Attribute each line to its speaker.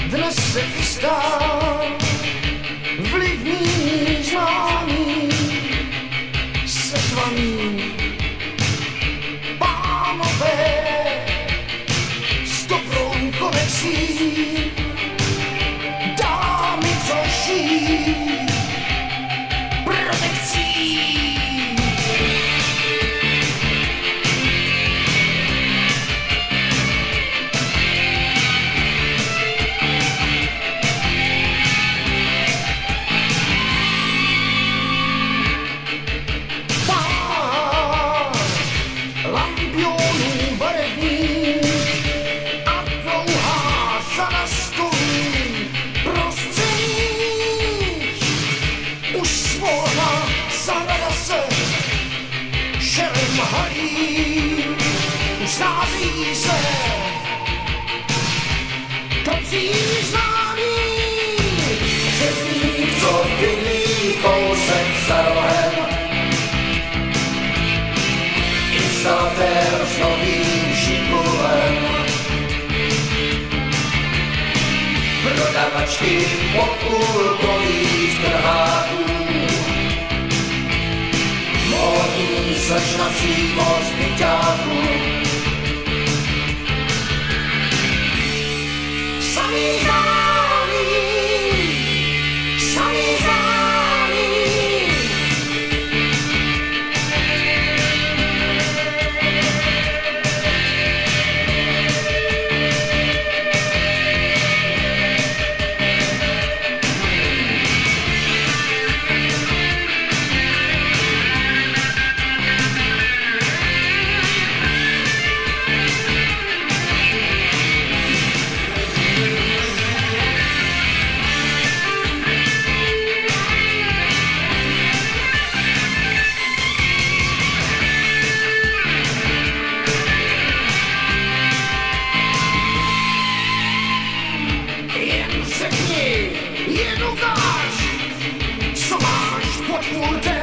Speaker 1: Dnes se chystá vlivný známý sezvaný pánové s dobrou konexí, dámy troší protekcí. Lampionů barevných a dlouhá řada stolů prostředních. Už svolna zahrada se šelem halí, už schází se dobří známí. Řezník, co bydlí kousek za rohem, instalatér s novým šikulem, prodavačky podpůlkových trhátů, módní slečnací moc byťáků. Samý známý, samý známý. Jen ukáž, co máš pod pultem.